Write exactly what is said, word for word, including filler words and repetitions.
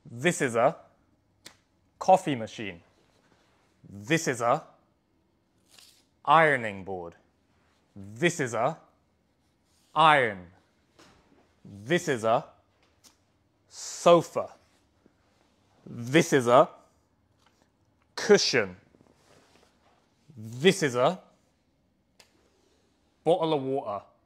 This is a coffee machine. This is a ironing board. This is a iron. This is a sofa. This is a cushion. This is a bottle of water.